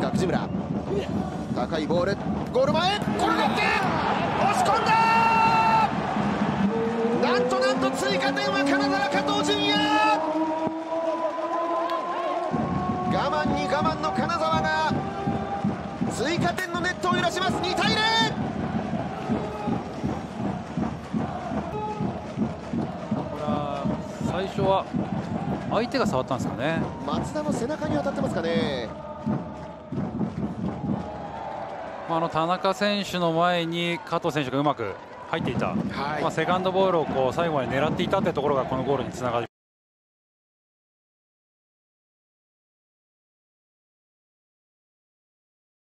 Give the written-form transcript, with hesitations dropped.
は藤村、高いボール、ゴール前転がって押し込んだ。なんと追加点は金沢加藤純也。我慢に我慢の金沢が追加点のネットを揺らします。2対0。 最初は相手が触ったんですかね。 松田の背中に当たってますかね。 田中選手の前に加藤選手がうまく入っていた、 はい、 セカンドボールを最後まで狙っていたというところがこのゴールにつながる。